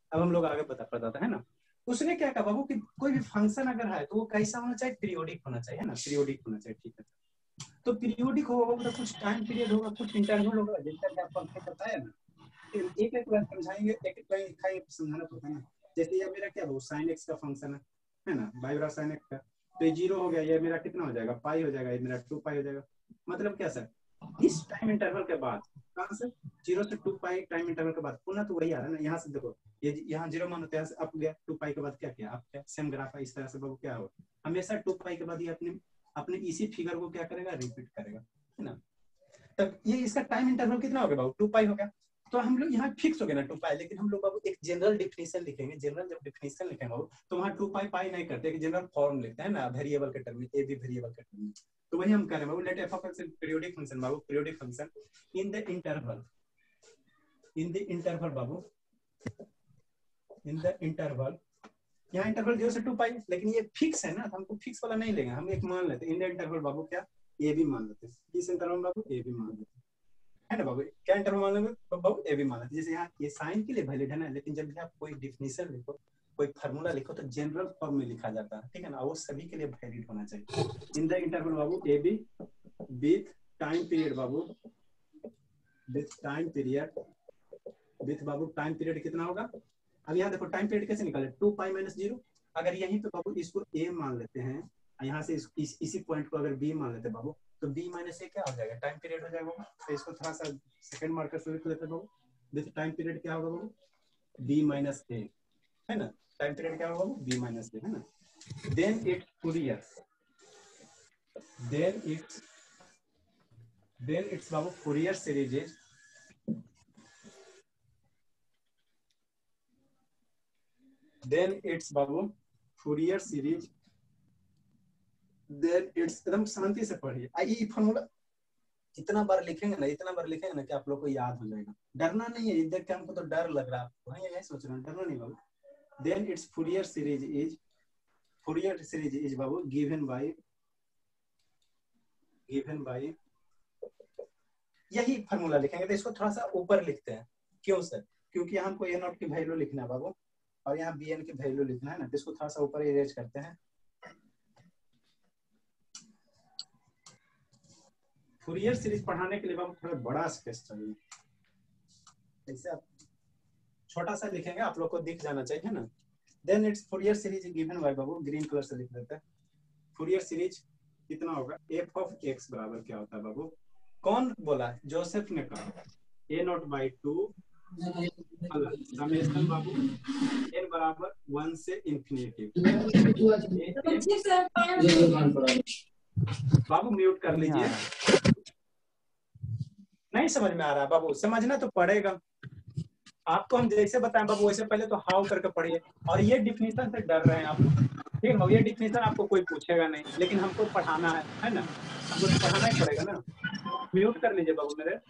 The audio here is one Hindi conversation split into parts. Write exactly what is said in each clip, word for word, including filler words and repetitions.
अब हम लोग आगे बता बताते है ना। उसने क्या कहा बाबू कि कोई भी फंक्शन अगर है तो वो कैसा होना चाहिए, पीरियोडिक होना चाहिए है ना, पीरियोडिक होना चाहिए। ठीक है, तो पीरियोडिक होगा तो कुछ टाइम पीरियड होगा, कुछ इंटरवल होगा, जैसा कि आपको हमने बताया ना। एक एक बार समझाएंगे, एक एक लाइन लिखाएंगे, समझाना पड़ता है ना। जैसे ये मेरा क्या हो, साइन एक्स का फंक्शन है है ना, बाई बराबर साइन एक्स का, तो ये जीरो हो गया, ये मेरा कितना हो जाएगा, पाई हो जाएगा, ये मेरा टू पाई हो जाएगा। मतलब क्या सर, इस टाइम इंटरवल के बाद, कहाँ से, जीरो से टू पाई टाइम इंटरवल के बाद पुनः तो वही आ रहा है ना। यहाँ से देखो, ये यहाँ जीरो मान होते हैं, अप गया, टू पाई के बाद क्या किया, आप क्या सेम ग्राफ है, इस तरह से बाबू क्या हो, हमेशा टू पाई के बाद ये अपने अपने इसी फिगर को क्या करेगा, रिपीट करेगा है ना। तब ये इसका टाइम इंटरवल कितना हो गया बाबू, टू पाई हो गया। तो हम लोग यहाँ फिक्स हो गया ना टू पाई, लेकिन हम लोग बाबू एक जनरल डिफिनेशन लिखेंगे। जनरल जब डिफिनेशन लिखेंगे बाबू तो वहाँ टू पाई पाई नहीं करते, जनरल फॉर्म लिखते हैं ना, वेरिएबल के टर्म में, ए बी वेरिएबल के टर्म में। तो वही हम कह रहे हैं बाबू, let F of X periodic function बाबू, periodic function in the interval, in the interval बाबू, इन द इंटरवल, यहाँ इंटरवल जीरो से टू पाई, लेकिन ये फिक्स है ना, तो हमको फिक्स वाला नहीं लेंगे, हम एक मान लेते हैं इन द इंटरवल बाबू, क्या ए बी मान लेते हैं, किस इंटरवल बाबू, ए बी मान लेते हैं है ना बाबू। क्या इंटरवल मान लेंगे बाबू, ए बी मान लेते हैं। जैसे यहाँ ये साइन के लिए वैलिड है ना, लेकिन जब भी आप कोई डिफिनेशन लिखो, कोई फार्मूला लिखो तो जनरल फॉर्म में लिखा जाता है, ठीक है ना, वो सभी के लिए वैलिड होना चाहिए। इन द इंटरवल बाबू A B with time period बाबू, विथ टाइम पीरियड, विथ बाबू टाइम पीरियड कितना होगा। अब यहाँ देखो टाइम पीरियड कैसे निकाले, टू पाई माइनस जीरो। अगर यहीं पे बाबू इसको ए मान लेते हैं, यहाँ से इस, इस, इसी पॉइंट को अगर बी मान लेते हैं बाबू, तो बी माइनस ए क्या हो जाएगा, टाइम पीरियड हो जाएगा। तो इसको थोड़ा सा सेकंड मार्कर से लिख लेते हैं बाबू, विथ टाइम पीरियड क्या होगा बाबू, बी माइनस ए है ना, टाइम पीरियड क्या होगा बाबू, बी माइनस ए है ना। Then it Fourier, then it's then it's बाबू Fourier series is, then it's बाबू फूरियर सीरीज, then it's, एकदम शांति से पढ़िए। ये फॉर्मूला इतना बार लिखेंगे ना, इतना बार लिखेंगे ना कि आप लोग को याद हो जाएगा। डरना नहीं है, देख के हमको तो डर लग रहा है, वही यही सोच रहे हैं, डरना नहीं बाबू। then its Fourier series is, Fourier series is बाबू गिवन बाय, गिवन बाय, यही फॉर्मूला लिखेंगे। तो इसको थोड़ा सा ऊपर लिखते हैं, क्यों सर, क्योंकि हमको ए नॉट की वैल्यू लिखना है बाबू, और यहाँ बी एन की वैल्यू लिखना है ना, तो इसको थोड़ा सा ऊपर इरेज करते हैं। फूरियर सीरीज पढ़ाने के लिए बाबू थोड़ा बड़ा स्पेस चाहिए, ऐसे आप छोटा सा लिखेंगे, आप लोग को दिख जाना चाहिए ना। Then it's Fourier series given by बाबू, ग्रीन कलर से लिख देते हैं। फूरियर सीरीज कितना होगा, एफ ऑफ एक्स बराबर क्या होता है बाबू, कौन बोला, जोसेफ ने कहा, A nought by two summation बाबू एन बराबर वन से इंफिनिटी। बाबू म्यूट कर लीजिए, नहीं समझ में आ रहा है बाबू, समझना तो पड़ेगा आपको, हम जैसे बताएं बाबू वैसे पहले तो हाउ करके पढ़िए। और ये डिफिनीशन से डर रहे हैं आप, ठीक है, ये डिफिनीशन आपको कोई पूछेगा नहीं, लेकिन हमको पढ़ाना है है ना, हमको तो पढ़ाना ही पड़ेगा ना। म्यूट कर लीजिए बाबू मेरे,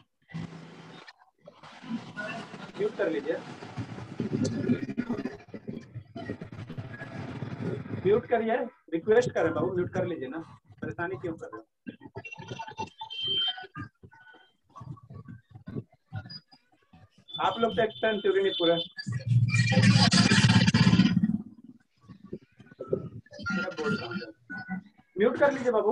म्यूट कर लीजिए, म्यूट करिए, रिक्वेस्ट कर रहे बाबू, म्यूट कर लीजिए ना, परेशानी क्यों कर रहे हो। आप लोग तो एक्सटेंड क्यों नहीं पूरा, म्यूट कर लीजिए बाबू।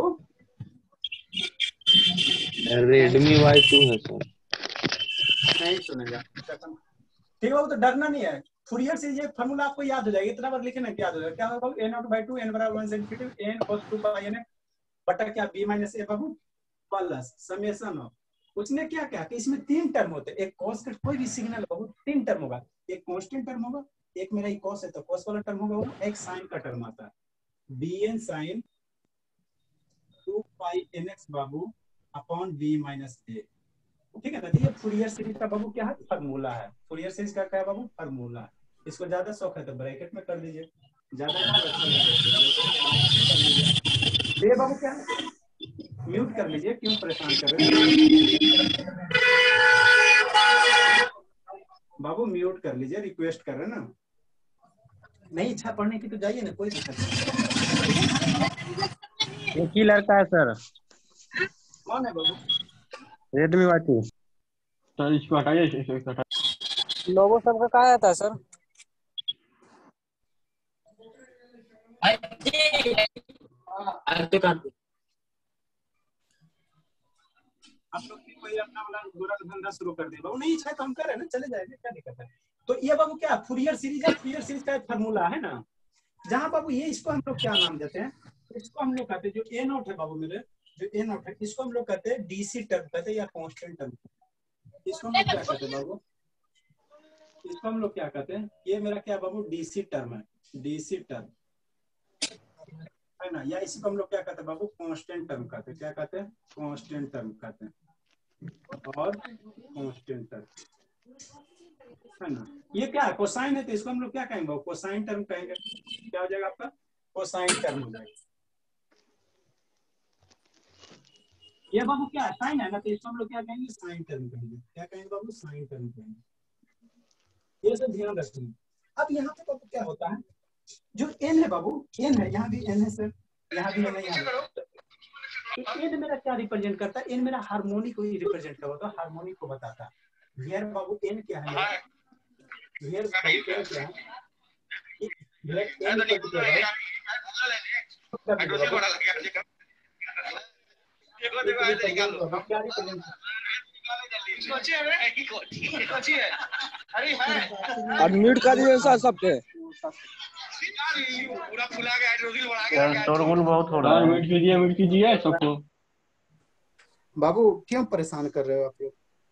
रेडमी वाई टू है सर, नहीं सुनेगा, ठीक है बाबू, तो डरना नहीं है। फूरियर से ये फार्मूला आपको याद हो जाएगा, इतना बार लिखे ना याद हो जाएगा। क्या होगा बाबू, A nought by two N बराबर वन से infinity N cos two pi N बटा क्या बी माइनस ए बाबू प्लस समेशन ऑफ, उसने क्या कहा कि इसमें तीन टर्म होते हैं, एक cos का कोई भी सिग्नल बाबू तीन टर्म होगा, एक कांस्टेंट टर्म होगा, एक मेरा ये cos है तो cos वाला टर्म होगा, एक साइन का टर्म आता है bn sin two pi nx बाबू अपॉन b माइनस a, ठीक है ना। तो ये फूरियर सीरीज का बाबू क्या है, फार्मूला है। फूरियर सीरीज का क्या है बाबू, फार्मूला है। इसको ज्यादा शौक है तो ब्रैकेट में कर दीजिए, ज्यादा ये बाबू क्या है, म्यूट कर लीजिए, क्यों परेशान कर रहे हैं बाबू, म्यूट कर लीजिए, रिक्वेस्ट कर रहे हैं ना। नहीं इच्छा पढ़ने की तो जाइए ना, कोई दिक्कत नहीं। एक ही लड़का है सर, कौन है बाबू, रेडमी वाई टू। सर इसको हटाइए, इसको हटाइए। लोगो सबका कहाँ आता है सर, आप लोग भी कोई अपना वाला गोरा धंधा शुरू कर दे बाबू, नहीं इच्छा है तो हम कर रहे हैं ना, चले जाएंगे, क्या दिक्कत है। तो ये बाबू क्या फूरियर सीरीज है, फूरियर सीरीज का एक फार्मूला है ना, जहां बाबू ये इसको हम लोग क्या नाम देते हैं, इसको हम लोग कहते हैं जो ए नॉट है बाबू मेरे, जो ए नॉट है इसको हम लोग कहते हैं डीसी टर्म कहते हैं या कांस्टेंट टर्म, इसको हम लोग क्या कहते हैं बाबू, इसको हम लोग क्या कहते हैं, ये मेरा क्या बाबू डीसी टर्म है, डीसी टर्म है ना, या इसी को हम लोग क्या कहते हैं बाबू कांस्टेंट टर्म कहते हैं, क्या कहते हैं कांस्टेंट टर्म कहते हैं, और कांस्टेंट टर्म है ना। ये क्या है कोसाइन है, तो इसको हम लोग क्या कहेंगे बाबू कोसाइन टर्म कहेंगे, क्या हो जाएगा आपका कोसाइन टर्म हो जाएगा। ये बाबू क्या है साइन है ना, तो इसको हम लोग क्या कहेंगे साइन टर्म कहेंगे, क्या कहेंगे बाबू साइन टर्म कहेंगे। ये सब ध्यान रखेंगे। अब यहाँ पे बाबू क्या होता है, जो एन है बाबू, एन है, यहाँ भी एन है सर, यहाँ भी एन है, यहाँ तो एन मेरा क्या रिप्रेजेंट करता है, एन मेरा हार्मोनिक को ही रिप्रेजेंट करता है, हार्मोनिक को बताता है। हियर बाबू एन क्या है, हियर क्या है, हियर एन क्या है, अनम्यूट कर दिए सर सबके। पूरा फुला के हाइड्रोजन बढ़ा के शोरगुल बहुत हो रहा है, म्यूट कीजिए म्यूट कीजिए सबको। बाबू क्यों परेशान कर रहे हो आप लोग,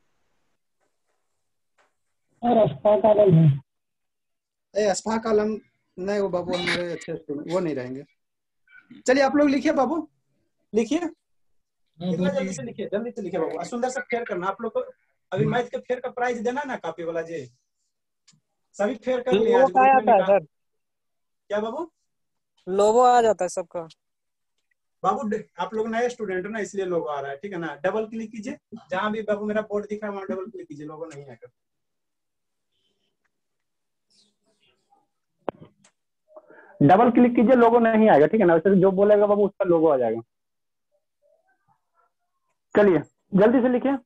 ए अस्फा कालम नहीं, वो बाबू हमारे अच्छे वो नहीं रहेंगे। चलिए आप लोग लिखिए बाबू, लिखिए जल्दी से लिखिए, जल्दी से लिखिए बाबू, सुंदर से फेयर करना आप लोग को। अभी मैथ के फेयर का प्राइज देना ना कापी वाला जी, सभी फेयर कर लिया आज ग्रुप में सर। क्या बाबू लोगो आ जाता है सबका बाबू, आप लोग नए स्टूडेंट हो ना इसलिए लोगो आ रहा है, ठीक है ना। डबल क्लिक कीजिए, जहां भी बाबू मेरा बोर्ड दिख रहा है वहां डबल क्लिक कीजिए, लोगो नहीं आएगा। डबल क्लिक कीजिए, लोगो नहीं आएगा, ठीक है ना। वैसे जो बोलेगा बाबू उसका लोगो आ जाएगा। चलिए जल्दी से लिखिए,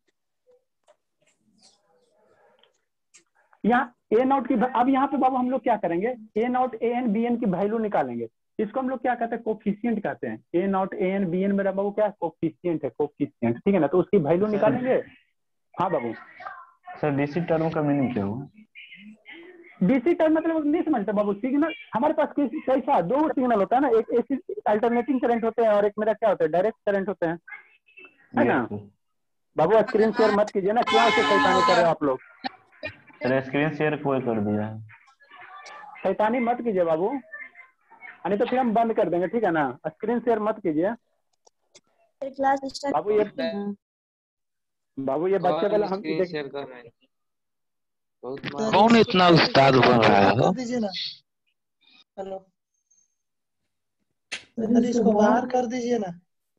यहाँ ए नॉट की, अब यहाँ पे बाबू हम लोग क्या करेंगे, A nought A N B N की वैल्यू निकालेंगे। इसको हम लोग क्या कहते हैं कोफिशिएंट कहते हैं। A nought A N B N मेरा बाबू क्या कोफिशिएंट है, कोफिशिएंट, ठीक है ना। तो उसकी वैल्यू निकालेंगे। हाँ बाबू सर डीसी टर्म का मीनिंग क्या हुआ, डीसी टर्म मतलब नहीं समझते बाबू, सिग्नल हमारे पास कैसा दो सिग्नल होता है ना, एक एसी अल्टरनेटिंग करंट होते हैं और एक मेरा क्या होता है डायरेक्ट करंट होते हैं, है ना। बाबू स्क्रीन शेयर मत कीजिए ना, क्यों ऐसे शैतानी कर रहे हो आप लोग। सर स्क्रीन शेयर कोई कर दिया है, शैतानी मत कीजिए बाबू, नहीं तो फिर हम बंद कर देंगे, ठीक है ना। स्क्रीन शेयर मत कीजिए बाबू। ये बाबू ये बच्चे वाला हम शेयर कर रहे हैं, कौन इतना उस्ताद बन रहा है। हेलो सर इसको बाहर कर दीजिए ना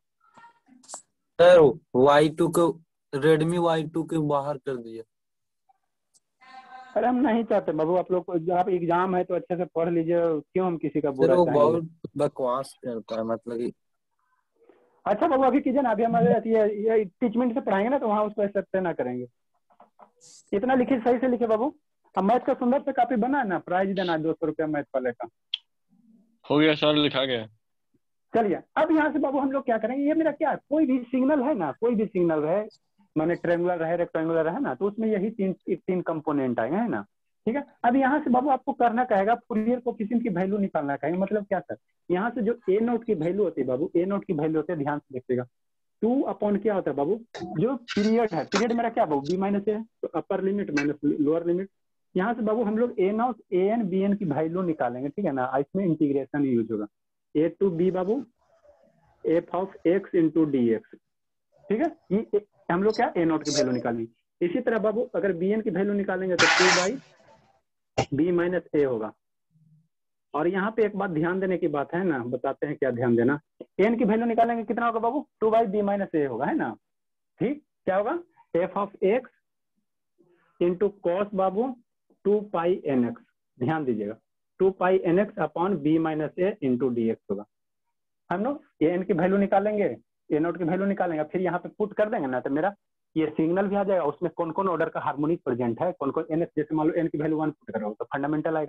सर। वाई टू को रेडमी वाई टू के बाहर कर दिया। अरे हम नहीं चाहते बाबू, आप लोग को आप एग्जाम है तो अच्छे से पढ़ लीजिए, क्यों हम किसी का बुरा चाहेंगे। बहुत बकवास करता है मतलब कि। अच्छा बाबू अभी कीजिए ना, अभी हमारे ये, ये टीचमेंट से पढ़ाएंगे ना तो वहाँ उसको एक्सेप्ट ना करेंगे। इतना लिखिए, सही से लिखिए बाबू। अब मैथ का सुंदर से काफी बना है ना, प्राइज देना दो सौ रुपया मैथ वाले का। हो गया सर, लिखा गया। चलिए अब यहाँ से बाबू हम लोग क्या करेंगे, ये मेरा क्या कोई भी सिग्नल है ना, कोई भी सिग्नल है माने ट्रायंगुलर रहे रेक्टेंगुलर है ना, तो उसमें यही तीन तीन कंपोनेंट आएंगे, है ना। ठीक है, अब यहाँ से बाबू आपको करना कहेगा फूरियर कोएफिशिएंट की वैल्यू निकालना कहेगा। मतलब क्या सर, यहाँ से जो ए नोट की वैल्यू होती है बाबू, ए नोट की वैल्यू होती है, ध्यान से देखिएगा, टू अपॉन क्या होता है बाबू, जो पीरियड है, पीरियड मेरा क्या बाबू बी माइनस ए, तो upper limit minus lower limit. यहाँ से बाबू हम लोग A nought A N B N की वैल्यू निकालेंगे, ठीक है ना। इसमें इंटीग्रेशन यूज होगा, ए टू बी बाबू F of X into D X, ठीक है। ये हम लोग क्या ए नॉट की वैल्यू निकालेंगे। इसी तरह बाबू अगर बी एन की वैल्यू निकालेंगे तो two by B minus A होगा। और यहाँ पे एक बात ध्यान देने की बात है ना, बताते हैं क्या ध्यान देना। एन की वैल्यू निकालेंगे कितना होगा बाबू, two by B minus A होगा, है ना। ठीक, क्या होगा F of X into cos बाबू टू पाई एन एक्स, ध्यान दीजिएगा, two pi N x upon B minus A into D X होगा। हम लोग ए एन की वैल्यू निकालेंगे, ए नोट की वैल्यू निकालेंगे, फिर यहाँ पे पुट कर देंगे ना, तो मेरा ये सिग्नल भी आ जाएगा। उसमें कौन कौन ऑर्डर का हार्मोनिक प्रेजेंट है, कौन कौन एन एक्स, जैसे मान लो एन की वैल्यू वन पुट करोगे तो फंडामेंटल आएगा,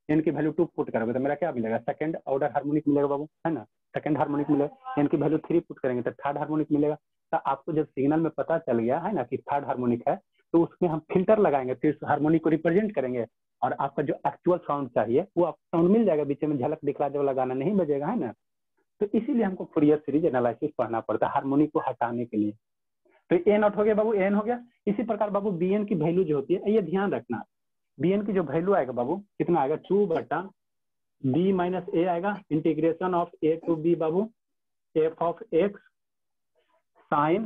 एन की वैल्यू टू पुट करोगे तो मेरा क्या मिलेगा, सेकंड ऑर्डर हार्मोनिक मिलेगा बाबू, है ना, सेकंड हार्मोनिक मिलेगा। एन की वैल्यू थ्री पुट करेंगे तो थर्ड हार्मोनिक मिलेगा। तो आपको जब सिग्नल में पता चल गया है ना कि थर्ड हार्मोनिक है, तो उसमें हम फिल्टर लगाएंगे, फिर हार्मोनिक को रिप्रेजेंट करेंगे और आपका जो एक्चुअल साउंड चाहिए वो आपको साउंड मिल जाएगा, बीच में झलक दिखला दे वाला गाना नहीं बजेगा, है ना। तो इसीलिए हमको फूरियर सीरीज एनालिसिस पढ़ना पड़ता है हार्मोनिक को हटाने के लिए। तो ए नॉट हो गया बाबू, एन हो गया। इसी प्रकार बाबू बी एन की वैल्यू जो होती है, ये ध्यान रखना, बी एन की जो वैल्यू आएगा बाबू कितना आएगा, टू बटा बी माइनस ए आएगा, integration of A to B बाबू F of X sine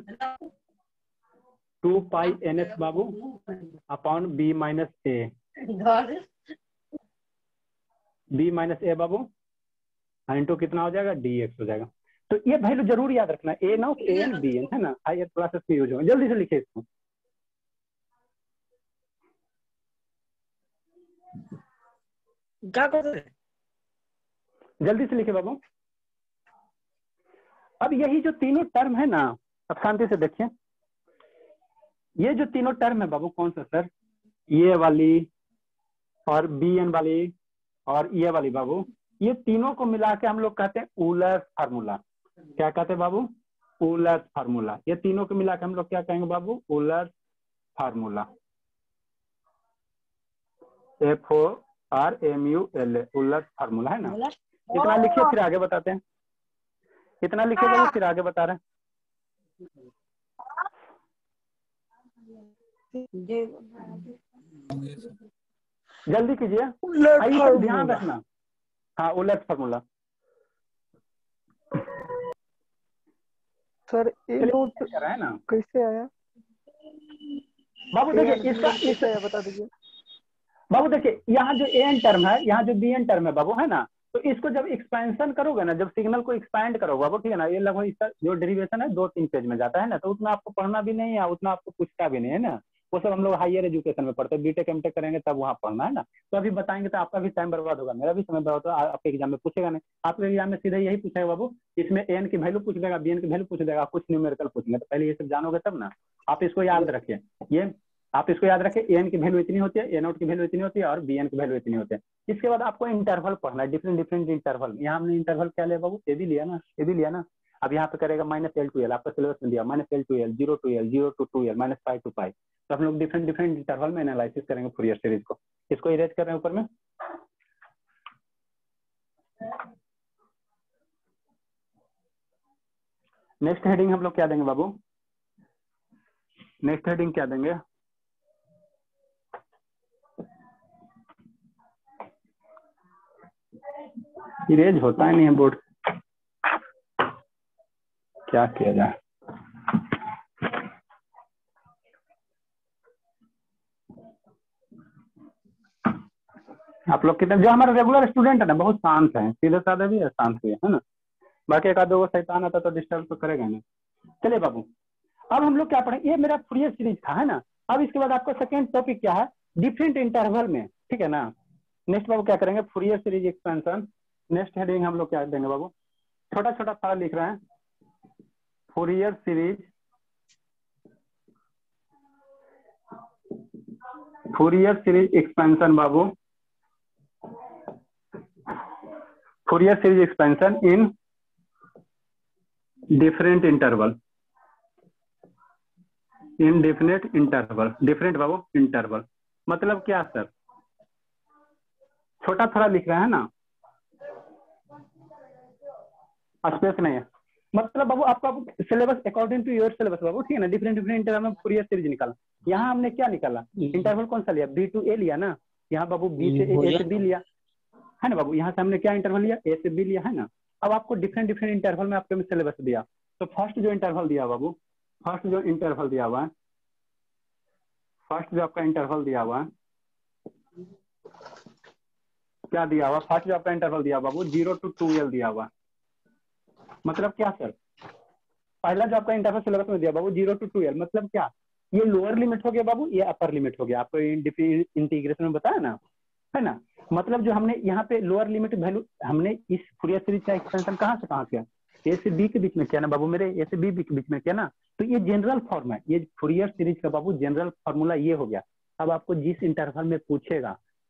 two pi N S बाबू upon B minus A, B minus A बाबू इंटू कितना हो जाएगा, डी एक्स हो जाएगा। तो ये वैल्यू जरूर याद रखना, A nought A N B N, है ना, हायर क्लासेस में यूज होगा। जल्दी से लिखिए इसको, क्या करते हैं, जल्दी से लिखिए बाबू। अब यही जो तीनों टर्म है ना, अब शांति से देखिए, ये जो तीनों टर्म है बाबू कौन सा सर, ये वाली और बी एन वाली और ये वाली बाबू, ये तीनों को मिला के हम लोग कहते हैं ऊलर फार्मूला। क्या कहते हैं बाबू, ऊलर फार्मूला। ये तीनों को मिला के हम लोग क्या कहेंगे बाबू, Euler formula, F O R M U L A, Euler formula, है ना। इतना लिखिए फिर आगे बताते हैं, इतना लिखिए बाबू फिर आगे बता रहे हैं। जल्दी कीजिए, ध्यान रखना। हाँ उलट फार्मूला सर, ए नोट है ना, कैसे आया बाबू देखिए इसका कैसे आया बता दीजिए बाबू। देखिए यहाँ जो ए एन टर्म है, यहाँ जो बी एन टर्म है बाबू, है ना, तो इसको जब एक्सपेंशन करोगे ना, जब सिग्नल को एक्सपैंड करोगे बाबू, ठीक है ना, ये लगभग इसका जो डेरिवेशन है दो तीन पेज में जाता है ना, तो उतना आपको पढ़ना भी नहीं है, उतना आपको पूछता भी नहीं है ना, वो सब हम लोग हायर एजुकेशन में पढ़ते हैं, बीटेक एमटेक करेंगे तब वहाँ पढ़ना, है ना। तो अभी बताएंगे तो आपका भी टाइम बर्बाद होगा, मेरा भी समय बर्बाद होगा, आपके एग्जाम में पूछेगा नहीं, आपके एग्जाम में सीधे यही पूछेगा बाबू, इसमें एन की वैल्यू पूछ देगा, बी एन की वैल्यू पूछ देगा, कुछ न्यूमेरिकल पूछेंगे, तो पहले ये सब जानोगे तब ना। आप इसको याद रखिए, ये आप इसको याद रखें, एन की वैल्यू इतनी होती है, ए नोट की वैल्यू इतनी होती है और बी एन की वैल्यू इतनी होती है। इसके बाद आपको इंटरवल पढ़ना है, डिफरेंट डिफरेंट इंटरवल। यहाँ हमने इंटरवल क्या लिया बाबू, ए भी लिया ना, ए भी लिया ना। अब यहाँ पे करेगा माइनस एल टू एल, आपका सिलेबस में दिया minus L to L, zero to L, zero to two L, minus five to five. तो हम लोग डिफरेंट डिफरेंट इंटरवल में एनालिसिस करेंगे फूरियर सीरीज को। इसको इरेज कर रहे हैं ऊपर में। नेक्स्ट हेडिंग हम लोग क्या देंगे बाबू, नेक्स्ट हेडिंग क्या देंगे, इरेज होता है नहीं है बोर्ड, क्या किया जाए। आप लोग कितने, जो हमारे रेगुलर स्टूडेंट है ना बहुत शांत है, सीधे साधे भी है, शांत भी है ना, बाकी एक आधो शैतान आता तो डिस्टर्ब तो करेगा नहीं। चलिए बाबू, अब हम लोग क्या पढ़े, ये मेरा फूरियर सीरीज था, है ना। अब इसके बाद आपका सेकेंड टॉपिक क्या है, डिफरेंट इंटरवल में, ठीक है ना। नेक्स्ट बाबू क्या करेंगे, Fourier series expansion. Next heading हम लोग क्या देंगे बाबू, छोटा छोटा सारा लिख रहे हैं, Fourier series, Fourier series expansion बाबू, Fourier series expansion in different interval, in different interval, different बाबू इंटरवल मतलब क्या सर, छोटा थोड़ा लिख रहे हैं ना, स्पेस नहीं है, मतलब बाबू आपका syllabus according to your syllabus बाबू, ठीक है ना। डिफरेंट डिफरेंट इंटरवल में फूरियर सीरीज निकाला, यहाँ हमने क्या निकाला, इंटरवल कौन सा लिया, बी टू ए लिया ना, यहाँ बाबू बी से ए से बी लिया, है ना बाबू। यहाँ से हमने क्या इंटरवल लिया, ए से बी लिया, है ना। अब आपको डिफरेंट डिफरेंट इंटरवल में आपके सिलेबस दिया, तो फर्स्ट जो इंटरवल दिया बाबू, फर्स्ट जो इंटरवल दिया हुआ है, फर्स्ट जो आपका इंटरवल दिया हुआ है, क्या दिया हुआ, फर्स्ट जो आपका इंटरवल दिया बाबू जीरो टू टू एल दिया हुआ, मतलब क्या सर, पहला जो आपका इंटरवल सिलेबस में दिया बाबू जीरो टू टू एल, मतलब क्या, ये लोअर लिमिट हो गया बाबू, ये अपर लिमिट हो गया, आपको इंटीग्रेशन में बताया ना, है ना। मतलब जो हमने यहाँ पे लोअर लिमिट वैल्यू हमने इस फूरियर सीरीज का एक्सपेंशन कहाँ से कहाँ किया, ए से बी के बीच में किया ना बाबू, मेरे ए से बी के बीच में किया ना। तो ये जनरल फॉर्म है, ये फूरियर सीरीज का बाबू जनरल फॉर्मूला ये हो गया। अब आपको जिस इंटरवल में पूछेगा,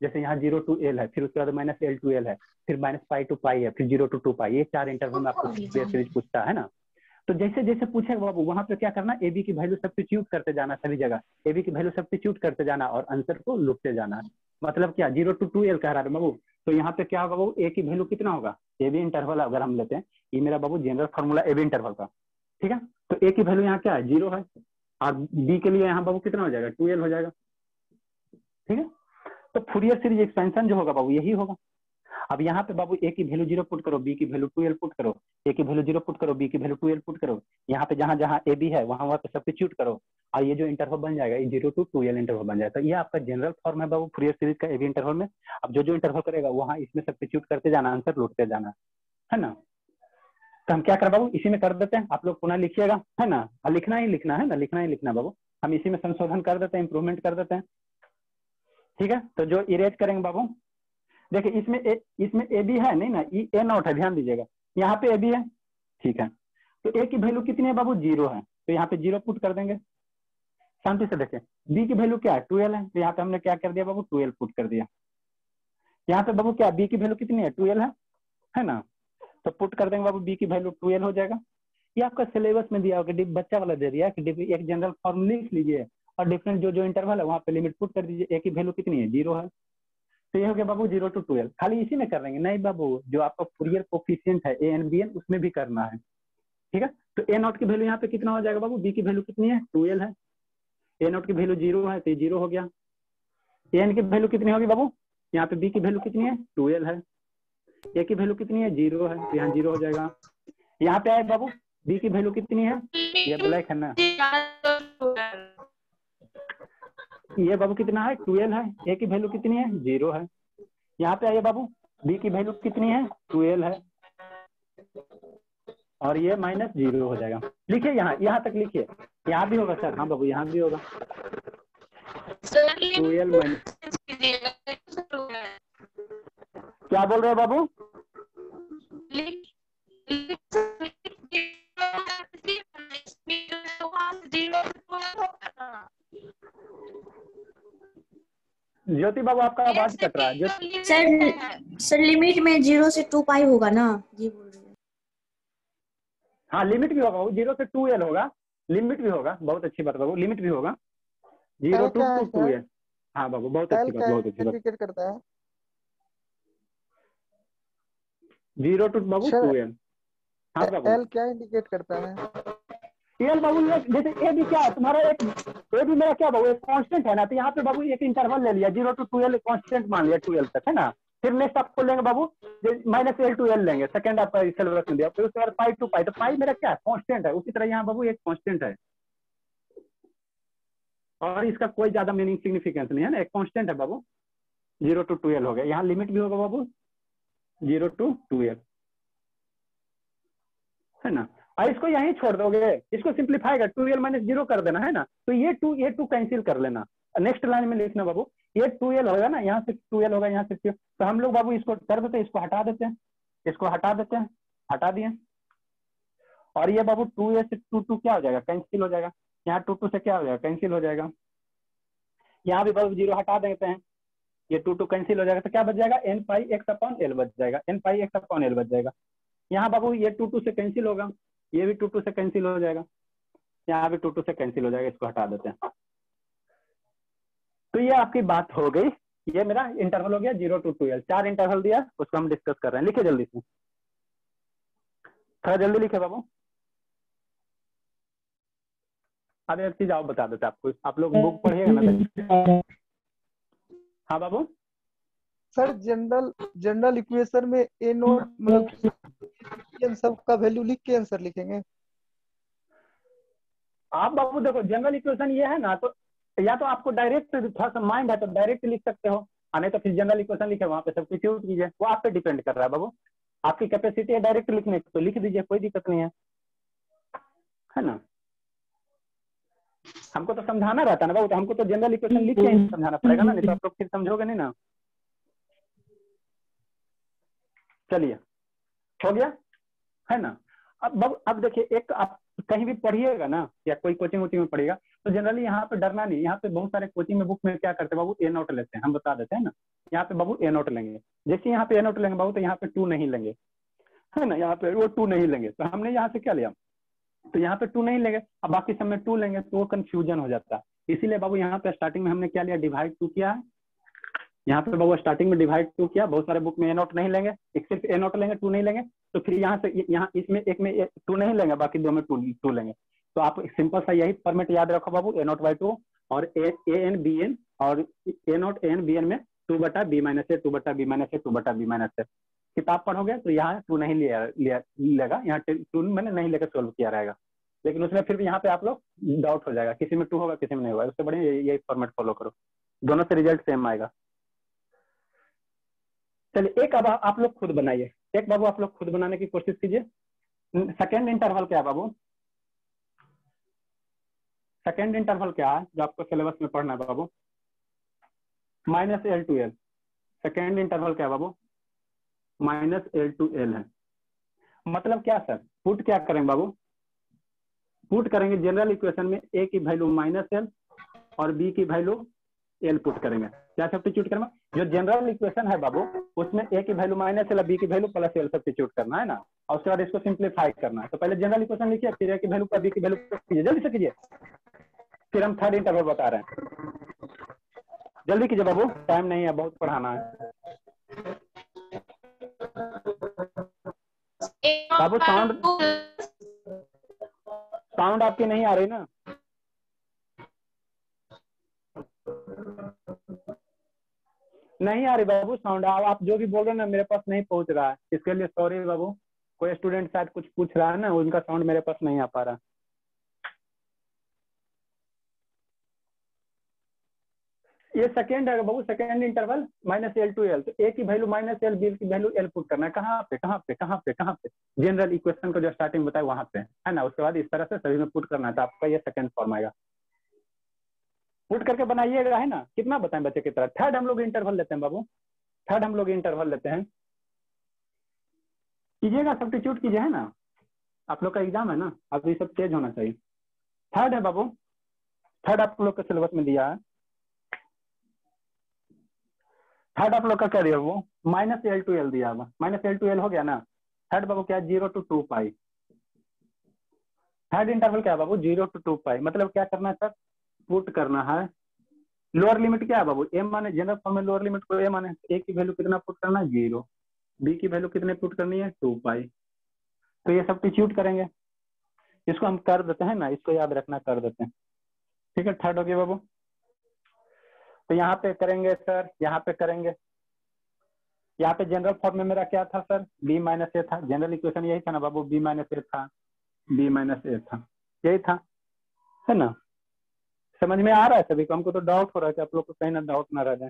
जैसे यहाँ जीरो टू एल है, फिर उसके बाद माइनस एल टू एल है, फिर माइनस पाई टू पाई है, फिर जीरो टू टू पाई, ये चार इंटरवल में आपको फूरियर सीरीज पूछता है ना। तो जैसे जैसे पूछेगा बाबू वहां पे क्या करना, ए बी की वैल्यू सब्स्टिट्यूट करते जाना सभी जगह, ए बी की वैल्यू सब्स्टिट्यूट करते जाना और आंसर को लुटते जाना। मतलब क्या, जीरो टू टू एल कह रहा है बाबू, तो यहाँ पे क्या होगा बाबू, ए की वैल्यू कितना होगा, ए बी इंटरवल अगर हम लेते हैं, ये मेरा बाबू general formula A B interval का, ठीक है। तो ए की वैल्यू यहाँ क्या है, जीरो है, और बी के लिए यहाँ बाबू कितना हो जाएगा, टू एल हो जाएगा, ठीक है। तो फूरियर सीरीज एक्सपेंशन जो होगा बाबू यही होगा। अब यहाँ पे बाबू ए की वैल्यू जीरो पुट करो, बी की वैल्यू टू एल पुट करो, ए की वैल्यू जीरो पुट करो, बी की वैल्यू टू एल पुट करो, यहाँ पे जहां जहां ए बी है वहां वहां पे सब्स्टिट्यूट करो, और ये जो इंटरवल बन जाएगा ये zero to two L interval बन जाएगा। तो ये आपका जनरल फॉर्म है बाबू फूरियर सीरीज का ए बी इंटरवल में। अब जो जो इंटरवल करेगा वहां इसमें सब्स्टिट्यूट करते जाना, आंसर लूटते जाना, है ना। तो हम क्या कर बाबू, इसी में कर देते हैं, आप लोग पुनः लिखिएगा, है ना, लिखना ही लिखना है ना, लिखना ही लिखना बाबू, हम इसी में संशोधन कर देते हैं, इंप्रूवमेंट कर देते हैं, ठीक है। तो जो इरेज करेंगे बाबू, देखिए इसमें ए, इसमें ए बी है नहीं ना, ई ए नॉट है, ध्यान दीजिएगा, यहाँ पे ए बी है, ठीक है। तो ए की वैल्यू कितनी है बाबू, जीरो है, तो यहाँ पे जीरो पुट कर देंगे। शांति से देखें, बी की वैल्यू क्या है, ट्वेल्व है, तो यहाँ पे हमने क्या कर दिया बाबू, ट्वेल्व पुट कर दिया। यहाँ पे बाबू क्या, बी की वैल्यू कितनी है, ट्वेल्व है, है ना, तो पुट कर देंगे बाबू, बी की वैल्यू ट्वेल्व हो जाएगा। ये आपका सिलेबस में दिया होगा, बच्चा वाला दे दिया कि एक जनरल फॉर्म लिख लीजिए और डिफरेंट जो जो इंटरवल है वहाँ पे लिमिट पुट कर दीजिए, ए की वैल्यू कितनी है, जीरो है, तो ये हो गया बाबू जीरो टू ट्वेल्व। खाली इसी में कर लेंगे, नहीं बाबू जो आपका फूरियर कोफिशिएंट है ए एन बी एन उसमें भी करना है, ठीक है। तो ए नॉट की वैल्यू यहाँ पे कितना हो जाएगा बाबू, बी की वैल्यू कितनी है, ट्वेल्व है, ए नॉट की वैल्यू जीरो है तो ये जीरो हो गया। ए एन की वैल्यू कितनी होगी बाबू, यहाँ पे बी की वैल्यू कितनी है, ट्वेल्व है, ए की वैल्यू कितनी है, जीरो है, तो यहाँ जीरो हो जाएगा। यहाँ पे आए बाबू, बी की वैल्यू कितनी है, ये ब्लैक है ना, ये बाबू कितना है, ट्वेल्व है, ए की वैल्यू कितनी है, जीरो है। यहाँ पे आइए बाबू, बी की वैल्यू कितनी है, ट्वेल्व है, और ये माइनस जीरो हो जाएगा। लिखिए यहाँ, यहाँ तक लिखिए, यहाँ भी होगा सर, हाँ बाबू यहाँ भी होगा, ट्वेल्व माइनस, क्या बोल रहे हो बाबू, ज्योति बाबू आपका आवाज कट रहा है सर। सर लिमिट में जीरो से टू पाई होगा ना, जी बोल रहे हैं। हाँ लिमिट भी होगा, जीरो से टू एल होगा, लिमिट भी होगा, बहुत अच्छी बात बाबू, लिमिट भी होगा, zero to two two L. हाँ बाबू बहुत अच्छी बात, बहुत अच्छी बात, करता है जीरो टू बाबू टू एल। हाँ बाबू, एल क्या इंडिकेट करता है, एल बाबू जैसे ए भी क्या है तुम्हारा, एक ए भी मेरा क्या बाबू एक कांस्टेंट है ना, तो यहाँ पे बाबू एक इंटरवल ले लिया, जीरो टू ट्वेल्व कांस्टेंट मान लिया ट्वेल्व तक, है ना। फिर नेक्स्ट आपको लेंगे बाबू माइनस एल टू एल लेंगे, सेकंड आपका सिलेबस में दिया, फिर उसके बाद पाई टू पाई, तो पाई मेरा क्या कांस्टेंट है, उसी तरह यहाँ बाबू एक कांस्टेंट है और इसका कोई ज्यादा मीनिंग सिग्निफिकेंस नहीं है ना, एक कांस्टेंट है बाबू, जीरो टू ट्वेल्व हो गया। यहाँ लिमिट भी होगा बाबू जीरो टू ट्वेल्व, है ना। और इसको यहीं छोड़ दोगे, इसको सिंप्लीफाई कर ट्वेल्व माइनस जीरो कर देना, है ना, तो ये टू ये टू कैंसिल कर लेना, नेक्स्ट लाइन में लिखना बाबू, ये ट्वेल्व होगा ना, यहाँ से ट्वेल्व होगा, यहाँ से ट्वेल्व, तो हम लोग बाबू इसको कर देते हैं, इसको हटा देते हैं, इसको हटा देते हैं, हटा दिए, और ये बाबू टू ए से टू टू क्या हो जाएगा, कैंसिल हो जाएगा, यहाँ टू टू से क्या हो जाएगा, कैंसिल हो जाएगा, यहाँ भी बाबू जीरो हटा देते हैं, ये टू टू कैंसिल हो जाएगा, तो क्या बच जाएगा, N pi X upon L बच जाएगा, N pi X upon L बच जाएगा। यहाँ बाबू ये टू टू से कैंसिल होगा, ये भी टू टू से कैंसिल हो जाएगा, यहाँ भी टू टू से कैंसिल हो जाएगा, इसको हटा देते हैं। तो ये आपकी बात हो गई, ये मेरा इंटरवल हो गया जीरो टू ट्वेल्व, चार इंटरवल दिया, उसको हम डिस्कस कर रहे हैं। लिखे जल्दी से, थोड़ा जल्दी लिखे बाबू। अब एक चीज आप बता देते आपको, आप लोग बुक पढ़िएगा ना। हाँ बाबू सर, जनरल जनरल इक्वेशन में ए नोट मतलब सब का वैल्यू लिख के आंसर लिखेंगे आप बाबू। देखो जनरल इक्वेशन ये है ना, तो या तो आपको डायरेक्ट थोड़ा सा माइंड है तो डायरेक्ट लिख सकते हो, नहीं तो फिर जनरल इक्वेशन लिखे वहां पे सब्स्टिट्यूट कीजिए, वो आप पे डिपेंड कर रहा है बाबू, आपकी कैपेसिटी है डायरेक्ट लिखने की तो लिख दीजिए, कोई दिक्कत नहीं है, है ना। हमको तो समझाना रहता है ना बाबू, तो हमको तो जनरल इक्वेशन लिख के ही समझाना पड़ेगा ना, नहीं तो आप लोग फिर समझोगे नहीं ना। चलिए हो गया, है ना। अब बाबू अब देखिए, एक आप कहीं भी पढ़िएगा ना या कोई कोचिंग वोचिंग में पढ़िएगा तो जनरली यहाँ पे डरना नहीं। यहाँ पे बहुत सारे कोचिंग में बुक में क्या करते हैं बाबू, ए नोट लेते हैं, हम बता देते हैं ना। यहाँ पे बाबू ए नोट लेंगे, जैसे यहाँ पे ए नोट लेंगे बाबू तो यहाँ पे टू नहीं लेंगे, है ना, यहाँ पे वो टू नहीं लेंगे। तो हमने यहाँ से क्या लिया, तो यहाँ पे टू नहीं लेंगे, अब बाकी सब में टू लेंगे तो वो कंफ्यूजन हो जाता है। इसीलिए बाबू यहाँ पे स्टार्टिंग में हमने क्या लिया, डिवाइड टू किया है। यहाँ पे बाबू स्टार्टिंग में डिवाइड टू किया, बहुत सारे बुक में ए नोट नहीं लेंगे, एक सिर्फ ए नोट लेंगे, टू नहीं लेंगे। तो फिर यहाँ से यहाँ इसमें एक में टू नहीं लेंगे, बाकी दो में टू टू लेंगे। तो आप सिंपल सा यही फॉर्मेट याद रखो बाबू, ए नोट बाई टू और ए एन बी एन, और A nought A N B N में टू बटा बी माइनस ए, टू बटा बी माइनस ए, टू बटा बी माइनस ए। किताब पढ़ोगे तो यहाँ टू नहीं लिया लेगा, यहाँ टू मैंने नहीं लेकर सोल्व किया रहेगा, लेकिन उसमें फिर भी यहाँ पे आप लोग डाउट हो जाएगा, किसी में टू होगा किसी में नहीं होगा। उससे बढ़िया यही फॉर्मेट फॉलो करो, दोनों से रिजल्ट सेम आएगा। चलिए एक अब आप लोग खुद बनाइए, एक बाबू आप लोग खुद बनाने की कोशिश कीजिए। सेकेंड इंटरवल क्या है बाबू, सेकेंड इंटरवल क्या है जो आपको सिलेबस में पढ़ना है बाबू, minus L to L. Second interval क्या है बाबू, माइनस एल टू एल है। मतलब क्या सर, पुट क्या करेंगे बाबू, पुट करेंगे जनरल इक्वेशन में ए की वैल्यू माइनस एल और बी की वैल्यू एल पुट करेंगे। क्या सब्स्टिट्यूट करेंगे, जो जनरल इक्वेशन है बाबू उसमें ए की वैल्यू माइनस एल, बी की वैल्यू प्लस एल सब्स्टिट्यूट करना है ना, और उसके बाद इसको सिंप्लीफाई करना है। तो पहले जनरल इक्वेशन लिखिए, फिर ए की वैल्यू पर बी की वैल्यू कीजिए, जल्दी से कीजिए, फिर हम थर्ड इंटरवल बता रहे हैं। जल्दी कीजिए बाबू, टाइम नहीं है, बहुत पढ़ाना है बाबू। साउंड साउंड आपकी नहीं आ रही ना, नहीं आ रही बाबू साउंड। आप जो भी बोल रहे हैं ना मेरे पास नहीं पहुंच रहा है, इसके लिए सॉरी बाबू। कोई स्टूडेंट शायद कुछ पूछ रहा है ना, उनका साउंड मेरे पास नहीं आ पा रहा। ये सेकेंड है बाबू, second interval minus L to L. तो ए की वैल्यू माइनस एल, बी की वैल्यू एल पुट करना है। कहाँ पे कहाँ पे कहाँ पे कहाँ पे, जनरल इक्वेशन को जो स्टार्टिंग बताया वहां पे, है ना। उसके बाद इस तरह से सभी में पुट करना है, तो आपका ये सेकंड फॉर्म आएगा। पुट करके बनाइएगा, है ना। कितना बताएं बच्चे की तरह। थर्ड हम लोग इंटरवल लेते हैं बाबू, थर्ड हम लोग इंटरवल लेते हैं। कीजिएगा, सब्स्टिट्यूट कीजिए, है ना। आप लोग का एग्जाम है ना, अब ये सब तेज होना चाहिए। थर्ड है बाबू, थर्ड आप लोग के सिलेबस में दिया है। थर्ड आप लोग का क्या दिया वो, माइनस एल टू एल दिया हुआ, माइनस एल टू एल हो गया ना। थर्ड बाबू क्या, zero to two pi. Third interval क्या है बाबू, जीरो टू टू पाई। मतलब क्या करना है सर, पुट करना है। लोअर लिमिट क्या है बाबू, एम माने, जनरल फॉर्म में लोअर लिमिट को ए माने, ए की वैल्यू कितना पुट करना है, जीरो। बी की वैल्यू कितने पुट करनी है, टू पाई। तो ये सब्स्टिट्यूट करेंगे, इसको हम कर देते हैं ना, इसको याद रखना, कर देते हैं, ठीक है। थर्ड हो गया बाबू। तो यहाँ पे करेंगे सर, यहाँ पे करेंगे, यहाँ पे जनरल फॉर्म में मेरा क्या था सर, बी माइनस ए था। जनरल इक्वेशन यही था ना बाबू, बी माइनस ए था, बी माइनस ए था, यही था, है ना। समझ में आ रहा है सभी को, हमको तो डाउट हो रहा है कि आप लोग को कहीं ना डाउट ना रह जाए।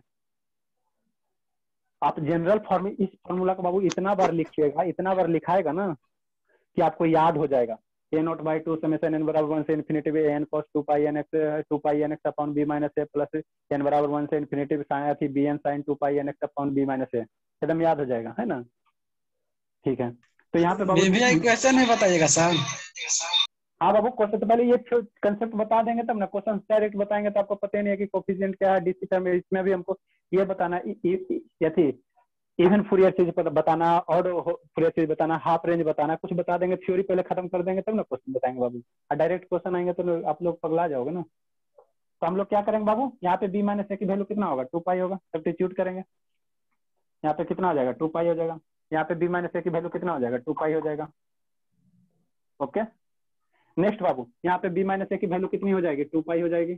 आप जनरल फॉर्म, इस फॉर्मूला को बाबू इतना बार लिखिएगा, इतना बार लिखाएगा ना कि आपको याद हो जाएगा। A nought by two summation N बराबर वन से infinity N cos two pi N X, two pi N x upon B minus A plus N बराबर वन से इन्फिनिटी साइन थी B N sine two pi N x upon B minus A, एकदम याद हो जाएगा, है ना। ठीक है, तो यहाँ पे बाबू क्वेश्चन है, बताइएगा सर। हाँ बाबू, क्वेश्चन तो पहले ये कंसेप्ट बता देंगे तब ना, क्वेश्चन डायरेक्ट बताएंगे तो आपको पता ही नहीं है कि कोफिशिएंट क्या है, डीसी टर्म है। इसमें भी हमको ये बताना ये थी, इवन फुरियर चीज बताना, ऑड फुरियर चीज बताना, हाफ रेंज बताना, कुछ बता देंगे। थ्योरी पहले खत्म कर देंगे तब ना क्वेश्चन बताएंगे बाबू। और डायरेक्ट क्वेश्चन आएंगे तो आप लोग पगला जाओगे ना। तो हम लोग क्या करेंगे बाबू, यहाँ पे बी माइनस ए की वैल्यू कितना होगा, टू पाई होगा, सब्स्टिट्यूट करेंगे। यहाँ पे कितना हो जाएगा, टू पाई हो जाएगा। यहाँ पे बी माइनस ए की वैल्यू कितना हो जाएगा, टू पाई हो जाएगा। ओके, नेक्स्ट बाबू, यहाँ पे बी माइनस ए की वैल्यू कितनी हो जाएगी, टू पाई हो जाएगी।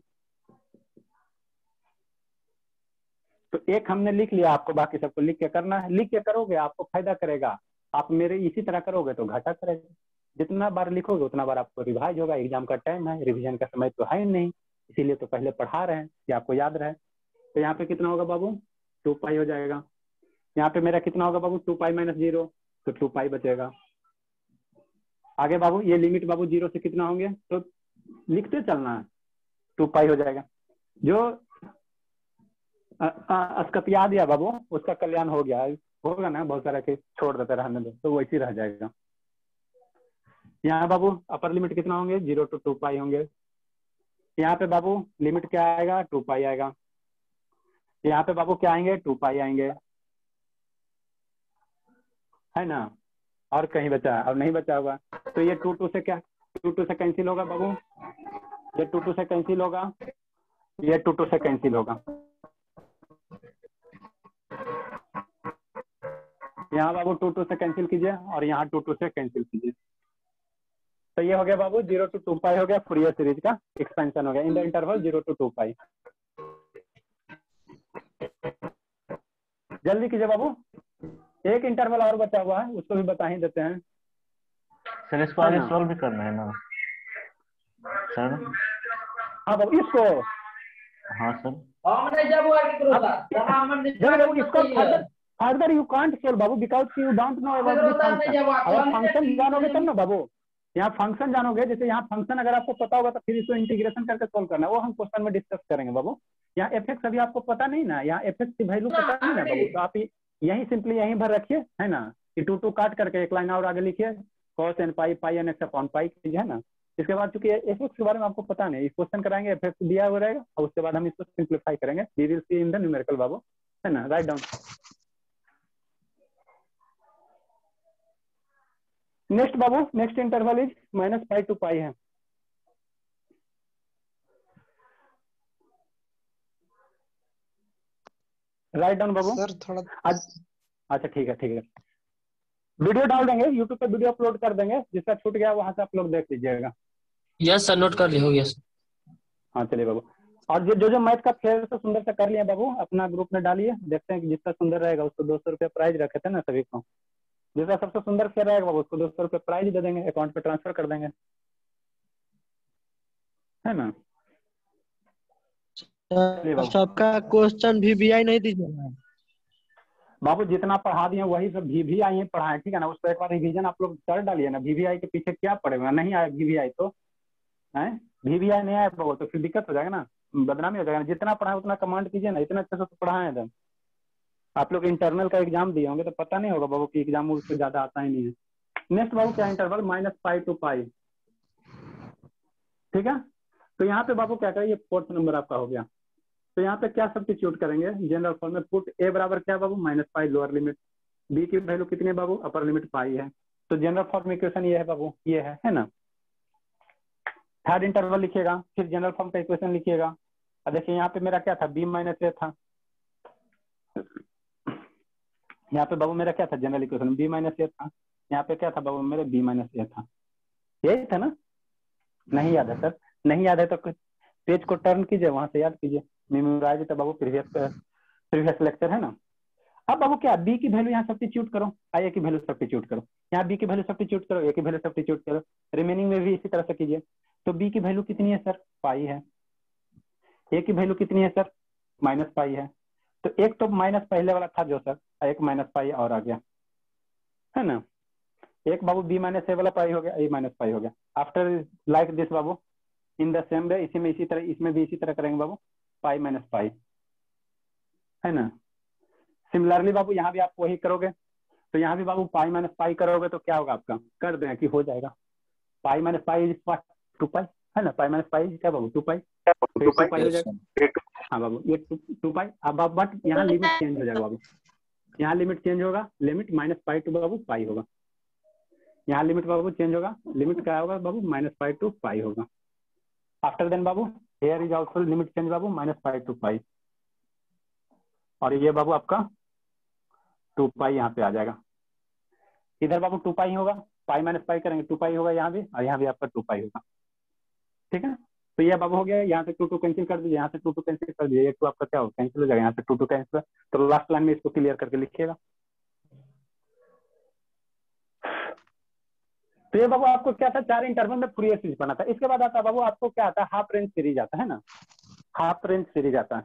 तो एक हमने लिख लिया, आपको बाकी सबको लिख के करना है। लिख के करोगे आपको फायदा करेगा, आप मेरे इसी तरह करोगे तो घाटा करेगा। जितना बार लिखोगे उतना बार आपको रिवाइज होगा। एग्जाम का टाइम है, रिवीजन का समय तो है नहीं, इसीलिए तो पहले पढ़ा रहे हैं कि आपको याद रहे। तो यहाँ पे कितना होगा बाबू, टू पाई हो जाएगा। यहाँ पे मेरा कितना होगा बाबू, टू पाई माइनस जीरो, तो टू पाई बचेगा। आगे बाबू ये लिमिट बाबू जीरो से कितना होंगे, तो लिखते चलना है, टू पाई हो जाएगा। जो अस्कतिया दिया बाबू उसका कल्याण हो गया, होगा ना, बहुत सारा के छोड़ देते रहने दो, तो वैसे रह जाएगा। यहाँ बाबू अपर लिमिट कितना होंगे, जीरो टू टू पाई होंगे। यहाँ पे बाबू लिमिट क्या आएगा, टू पाई आएगा। यहाँ पे बाबू क्या आएंगे, टू पाई आएंगे, है ना। और कहीं बचा और नहीं बचा होगा, तो ये टू टू से क्या, टू टू से कैंसिल होगा बाबू, ये टू टू से कैंसिल होगा, ये टू टू से कैंसिल होगा। यहाँ बाबू टू टू से कैंसिल कीजिए और यहाँ टू टू से कैंसिल कीजिए। तो ये हो गया बाबू जीरो टू टू पाई हो गया, फूरियर सीरीज का एक्सपेंशन हो गया in the interval zero to two pi. जल्दी कीजिए बाबू, एक इंटरवल और बचा हुआ है, उसको भी बता ही देते हैं। सर इसको आगे सॉल्व भी करना है ना सर? हाँ बाबू इसको, हाँ सर। जब इसको further further you can't solve बाबू because you don't know about the function. अगर फंक्शन जानोगे तब ना बाबू, यहाँ फंक्शन जानोगे, जैसे यहाँ फंक्शन अगर आपको पता होगा तो फिर इसको इंटीग्रेशन करके सोल्व करना है, वो हम क्वेश्चन में डिस्कस करेंगे बाबू। यहाँ एफ एक्स अभी आपको पता नहीं ना, यहाँ एफ एक्स की वैल्यू पता नहीं ना बाबू, तो आप यही सिंपली यहीं भर रखिए, है ना, कि टू टू काट करके एक लाइन और आगे लिखिए, cos n pi pi N x upon pi कीजिए, है ना। इसके बाद चूंकि एफ एक्स के बारे में आपको पता नहीं, क्वेश्चन कराएंगे, एफ एक्स दिया हुआ रहेगा और उसके बाद हम इसको सिंप्लीफाई करेंगे, we will see in the numerical बाबू, है ना। Write down. नेक्स्ट बाबू, next interval is minus pi to pi है। राइट डाउन बाबू। सर थोड़ा अच्छा ठीक है ठीक है, वीडियो डाल देंगे यूट्यूब पे, वीडियो अपलोड कर देंगे, जिसका छूट गया वहां से आप लोग देख लीजिएगा। यस सर, नोट कर लिया, हो गया सर। हाँ चलिए बाबू, और जो जो जो मैथ का फेयर से सुंदर से कर लिया बाबू अपना ग्रुप में डालिए, देखते हैं कि जिसका सुंदर रहेगा उसको दो सौ रुपये प्राइज रखे थे ना सभी को, जिसका सबसे सुंदर फेयर रहेगा बाबू उसको दो सौ रुपये प्राइज दे देंगे, अकाउंट पे ट्रांसफर कर देंगे, है ना। सबका क्वेश्चन भी वी आई नहीं दीजिएगा बाबू, जितना पढ़ा दिए वही सब भी भी आई पढ़ाए, ठीक है ना। उसको एक बार रिवीजन आप लोग कर डालिए ना, भी भी आई के पीछे क्या पड़ेगा, नहीं आया भी भी आई तो है, भी भी आई नहीं आया बाबू तो फिर दिक्कत हो जाएगा ना, बदनामी हो जाएगा ना। जितना पढ़ाए उतना कमांड कीजिए ना, इतना अच्छे से तो पढ़ाए एकदम। आप लोग इंटरनल का एग्जाम दिए होंगे तो पता नहीं होगा बाबू की एग्जाम उससे ज्यादा आता ही नहीं है। नेक्स्ट बाबू क्या interval, minus pi to pi, ठीक है। तो यहाँ पे बाबू क्या करें, ये फोर्थ नंबर आपका हो गया, तो यहाँ पे क्या सब्स्टिट्यूट करेंगे जनरल फॉर्म में, पुट ए बराबर क्या बाबू minus pi lower limit, b की वैल्यू कितनी है बाबू अपर लिमिट पाई है, तो जनरल फॉर्म इक्वेशन ये है बाबू, ये है है ना। थर्ड इंटरवल लिखिएगा, फिर जनरल फॉर्म का इक्वेशन लिखिएगा। और देखिए यहाँ पे मेरा क्या था, बी माइनस ए था, यहाँ पे बाबू मेरा क्या था general equation, b minus a था, यहाँ पे क्या था बाबू मेरे बी माइनस ए था, यही था ना। नहीं याद है सर, नहीं याद है तो पेज को टर्न कीजिए, वहां से याद कीजिए, मेमोराइज तो बाबू प्रीवियस प्रीवियस लेक्चर है ना। अब बाबू क्या, बी की वैल्यू यहाँ सब्स्टिट्यूट करो, ए की वैल्यू सब्स्टिट्यूट करो, यहाँ बी की वैल्यू सब्स्टिट्यूट करो, ए की वैल्यू सब्स्टिट्यूट करो, रिमेनिंग में भी इसी तरह से कीजिए। तो बी की वैल्यू कितनी है सर, पाई है, ए की वैल्यू कितनी है सर, माइनस पाई है, तो एक तो माइनस पहले वाला था जो सर, एक माइनस पाई और आ गया, है ना। एक बाबू बी माइनस ए वाला पाई हो गया, ए माइनस पाई हो गया। आफ्टर लाइक दिस बाबू इन द सेम वे, इसी में इसी तरह, इसमें भी इसी तरह करेंगे बाबू, पाई माइनस पाई, है ना। सिमिलरली बाबू यहाँ भी आप वही करोगे, तो यहाँ भी बाबू पाई माइनस पाई करोगे तो क्या होगा आपका, कर दें कि हो जाएगा, pi minus pi to pi, है ना, पाई माइनस पाई क्या बाबू टू पाई, टू पाई हो जाएगा। हाँ बाबू ये टू पाई, अब बट यहाँ लिमिट चेंज हो जाएगा बाबू, यहाँ लिमिट चेंज होगा, लिमिट माइनस पाई टू बाबू पाई होगा, यहाँ लिमिट बाबू चेंज होगा, लिमिट क्या होगा बाबू माइनस पाई टू पाई होगा। आफ्टर देन बाबू here is also limit change बाबू माइनस पाई टू पाई, और ये बाबू आपका टू पाई यहाँ पे आ जाएगा, इधर बाबू टू पाई होगा, पाई माइनस पाई करेंगे टू पाई होगा यहाँ भी, और यहाँ भी आपका टू पाई होगा, ठीक है। तो ये बाबू हो गया, यहाँ से टू टू कैंसिल कर दीजिए, यहाँ से टू टू कैंसिल कर दीजिए, ये टू आपका क्या होगा कैंसिल हो जाएगा, यहाँ से टू टू कैंसिल, तो लास्ट लाइन में इसको क्लियर करके लिखिएगा। तो ये बाबू आपको क्या था, चार इंटरवल में फूरियर सीरीज बना था। इसके बाद आता बाबू आपको क्या आता है, हाफ रेंज सीरीज आता है ना, हाफ रेंज सीरीज आता है।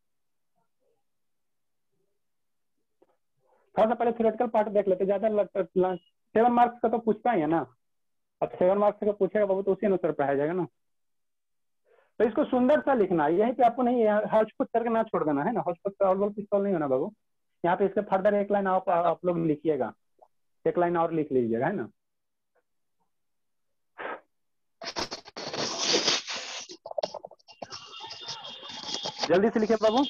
थोड़ा सा पहले थ्योरेटिकल पार्ट देख लेते, ज्यादा लगता सेवन मार्क्स का तो पूछता ही है ना, अब सेवन मार्क्स का पूछेगा बाबू तो उसी अनुसार पढ़ाया जाएगा ना। तो इसको सुंदर सा लिखना है, यही पे आपको नहीं हौच पुच करके ना छोड़ देना है ना, हौच पुच का पिस्तौल नहीं होना बाबू। यहाँ पे इसके फर्दर एक लाइन आप, आप लोग लिखिएगा, एक लाइन और लिख लीजिएगा, है ना। जल्दी से लिखिए बाबू।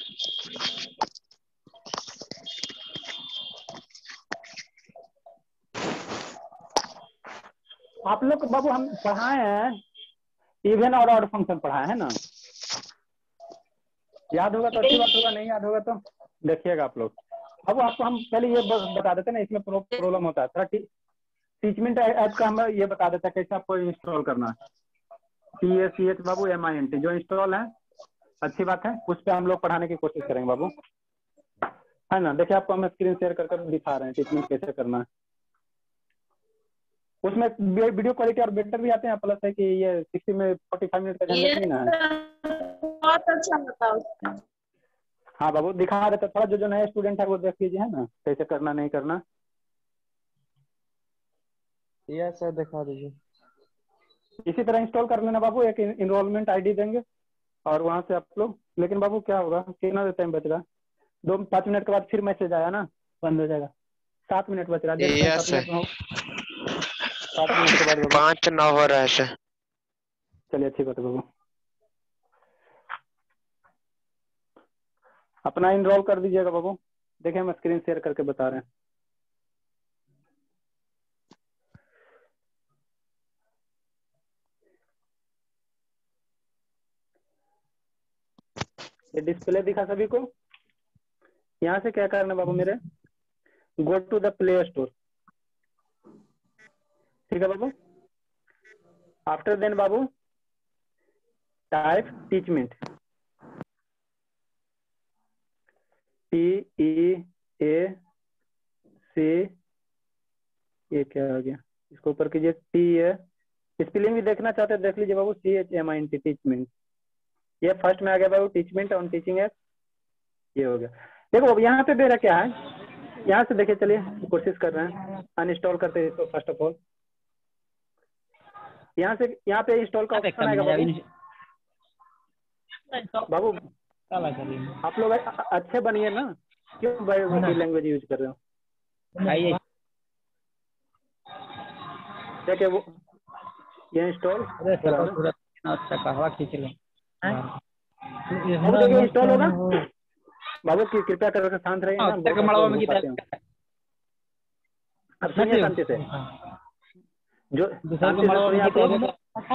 आप लोग बाबू हम पढ़ाए हैं इवन और ऑड फंक्शन पढ़ाए हैं ना, याद होगा तो अच्छी बात होगा, नहीं याद होगा तो देखिएगा आप लोग। अब आपको हम पहले ये बता देते हैं ना, इसमें प्रॉब्लम होता है थोड़ा। टीचमेंट ऐप का हम ये बता देते हैं कैसे आपको इंस्टॉल करना है। टी ए सी एच बाबू एम आई एन टी जो इंस्टॉल है, अच्छी बात है, उस पर हम लोग पढ़ाने की कोशिश करेंगे बाबू, है ना। देखिए आपको हम स्क्रीन शेयर कर कर दिखा रहे हैं टीचमेंट कैसे करना है। उसमें वीडियो क्वालिटी और बेटर भी आते हैं, प्लस है कि ये सिक्सटी में फोर्टी फाइव मिनट का झंझट नहीं ना है। बहुत अच्छा होता है। हाँ बाबू दिखा रहे थे, थोड़ा जो जो नए स्टूडेंट है वो देख लीजिए, है ना, कैसे करना नहीं करना। यस सर दिखा दीजिए। इसी तरह इंस्टॉल कर लेना बाबू, एक इनरोलमेंट आईडी देंगे और वहां से आप लोग, लेकिन बाबू क्या होगा, कितना टाइम बच रहा, दो पाँच मिनट के बाद फिर मैसेज आया ना, बंद हो जाएगा। सात मिनट बच रहा है, सात मिनट के बाद पाँच नौ हो रहा है सर। चलिए अच्छी बात है बाबू, अपना इनरोल कर दीजिएगा बाबू। देखिए हम स्क्रीन शेयर करके बता रहे हैं। ये डिस्प्ले दिखा सभी को। यहाँ से क्या करना बाबू मेरे, go to the play store, ठीक है बाबू। आफ्टर देन बाबू type Teachmint, T E A C, ये क्या आ गया, इसको ऊपर कीजिए, टी ए, स्पेलिंग भी देखना चाहते हैं देख लीजिए बाबू, C H M I N T, Teachmint. ये फर्स्ट में आ गया बाबू, टीचमेंट ऑन टीचिंग एप, ये हो गया। देखो अब यहाँ पे मेरा क्या है, यहाँ से देखिए, चलिए कोशिश कर रहे हैं, अनइंस्टॉल करते हैं इसको फर्स्ट ऑफ ऑल। यहाँ से यहाँ पे इंस्टॉल का ऑप्शन आएगा बाबू। बाबू आप लोग अच्छे बनिए ना, क्यों भाई लैंग्वेज यूज कर रहे हो। देखिए वो ये इंस्टॉल कहवा खींच लो बाबू, देखिए इंस्टॉल होगा बाबू, कृपया करके शांत रहिए ना। अब सुनिए शांति से, जो शांति से सुनिए आप लोग।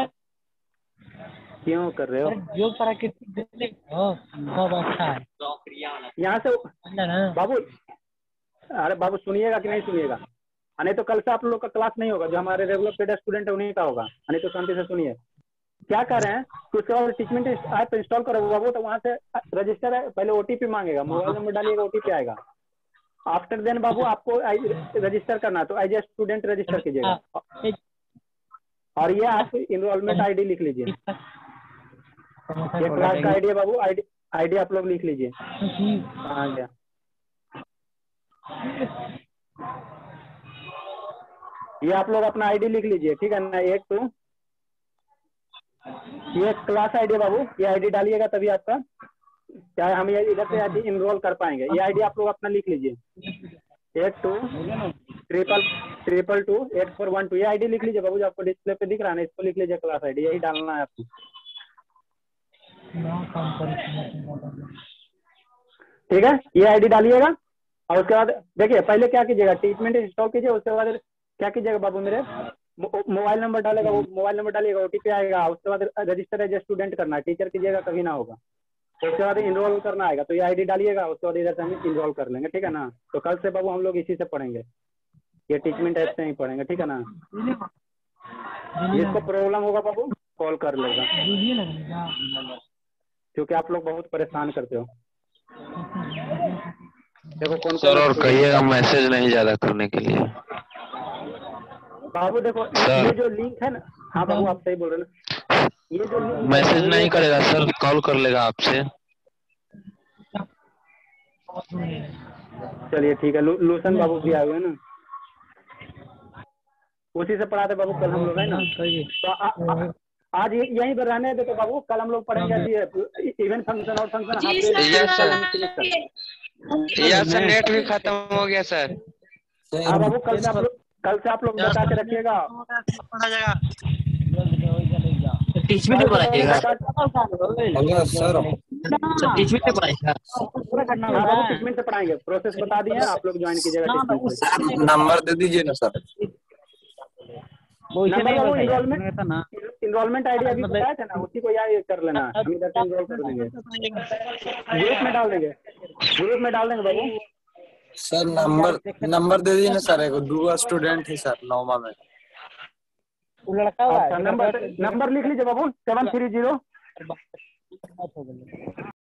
क्यों कर रहे हो, जो प्राकृतिक अच्छा है यहाँ से बाबू। अरे बाबू सुनिएगा कि नहीं सुनिएगा, नहीं तो कल से आप लोग का क्लास नहीं होगा, जो हमारे रेगुलर पेड स्टूडेंट है उन्हीं का होगा। नहीं तो शांति से सुनिए क्या कर रहे हैं, तो उसके बाद टीचमेंट ऐप इंस्टॉल करोगे बाबू, तो वहां से रजिस्टर है, पहले ओटीपी मांगेगा, मोबाइल नंबर डालिएगा, ओटीपी आएगा। आफ्टर देन बाबू आपको रजिस्टर करना है, तो एज ए स्टूडेंट रजिस्टर कीजिएगा, और ये आप इनरोलमेंट आईडी लिख लीजिए। ये क्लास का आईडी है बाबू, आईडी आईडी आप लोग लिख लीजिए। आ गया, ये आप लोग अपना आईडी लिख लीजिए, ठीक है ना। एक तो ये क्लास आईडी बाबू, ये आईडी डालिएगा तभी आपका क्या हम ये इधर से आईडी इनरोल कर पाएंगे। ये आईडी आप लोग अपना लिख लीजिए, eight two triple triple two eight four one two, ये आईडी लिख लीजिए बाबू, जो आपको डिस्प्ले पे दिख रहा है ना, इसको लिख लीजिए क्लास आईडी, यही डालना है आपको, ठीक है। ये आईडी डालिएगा और उसके बाद देखिए पहले क्या कीजिएगा, टीचमेंट इंस्टॉल कीजिए, उसके बाद क्या कीजिएगा बाबू मेरे, मोबाइल नंबर डालेगा, वो मोबाइल नंबर डालिएगा, ओटीपी आएगा, उसके बाद रजिस्टर एज स्टूडेंट करना है, टीचर कीजिएगा कभी ना होगा, उसके बाद इनरोल करना आएगा, तो ये आईडी डालिएगा, उसके बाद इधर से हम इनरोल कर लेंगे, ठीक है ना। तो कल से बाबू हम लोग इसी से पढ़ेंगे, ये टीचमेंट ऐप से ही पढ़ेंगे, ठीक है ना। जिसको प्रॉब्लम होगा बाबू कॉल कर लेगा, क्योंकि आप लोग बहुत परेशान करते हो। देखो कौन सर और कहिएगा मैसेज नहीं ज्यादा करने के लिए बाबू। देखो ये जो लिंक है ना, हाँ बाबू आप सही बोल रहे ना, ये जो मैसेज नहीं करेगा सर, कॉल कर लेगा आपसे। चलिए ठीक है, लू, लूसन बाबू भी आए हुए ना, उसी से पढ़ाते बाबू कल हम लोग, है ना। तो आ, आ, आज यहीं पर रहने देते बाबू, कल हम लोग पढ़ेंगे इवेंट फंक्शन और फंक्शन। यार सर नेट भी खत्म हो गया सर। हाँ बाबू कल से आप लोग कल से आप लोग बता के रखिएगा, टीचमेंट पढ़ाइएगा सर। सब टीच में पढ़ाएगा पूरा करना होगा बाबू, किस मिनट से पढ़ाएंगे, प्रोसेस बता दिए हैं, आप लोग ज्वाइन कीजिएगा। नंबर दे दीजिए ना सर। वो इसे नहीं नंबर बताया इनरोलमेंट था ना। इनरोलमेंट आईडी अभी बताया था ना, उसी को याद कर लेना, हम इधर से इनरोल कर देंगे, ग्रुप में डाल देंगे, ग्रुप में डाल देंगे बाबू। सर नंबर नंबर दे दीजिए ना सर, एक दो स्टूडेंट है सर नौमा में। वो लड़का हुआ अच्छा, नंबर नंबर लिख लीजिए बाबू, सेवन थ्री जीरो